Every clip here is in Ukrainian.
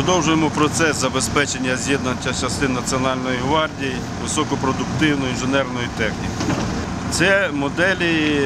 Продовжуємо процес забезпечення з'єднання частин Національної гвардії високопродуктивною інженерною технікою. Це моделі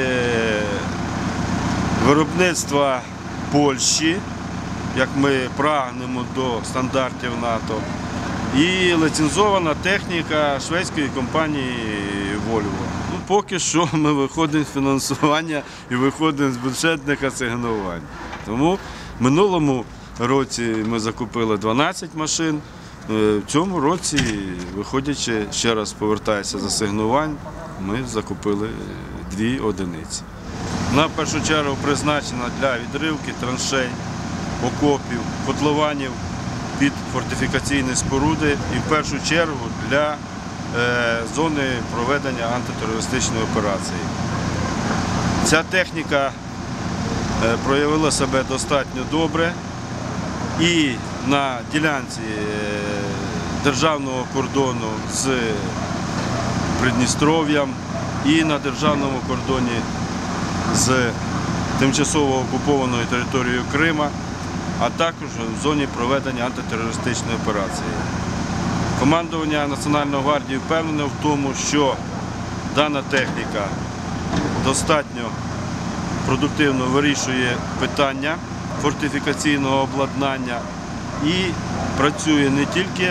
виробництва Польщі, як ми прагнемо до стандартів НАТО, і ліцензована техніка шведської компанії Volvo. Поки що ми виходимо з фінансування і виходимо з бюджетних асигнувань. Тому в минулому році ми закупили 12 машин, в цьому році, виходячи, ще раз повертаюся з асигнувань, ми закупили 2 одиниці. Вона в першу чергу призначена для відривки траншей, окопів, котлованів під фортифікаційні споруди і в першу чергу для зони проведення антитерористичної операції. Ця техніка проявила себе достатньо добре і на ділянці державного кордону з Придністров'ям, і на державному кордоні з тимчасово окупованою територією Крима, а також в зоні проведення антитерористичної операції. Командування Національної гвардії впевнене в тому, що дана техніка достатньо продуктивно вирішує питання фортифікаційного обладнання і працює не тільки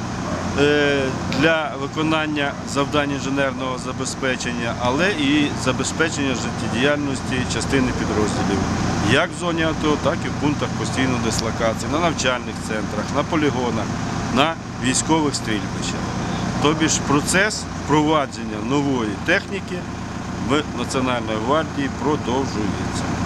для виконання завдань інженерного забезпечення, але і забезпечення життєдіяльності частини підрозділів, як в зоні АТО, так і в пунктах постійної дислокації, на навчальних центрах, на полігонах, на військових стрільбищах. Тобі ж процес впровадження нової техніки в Національній гвардії продовжується.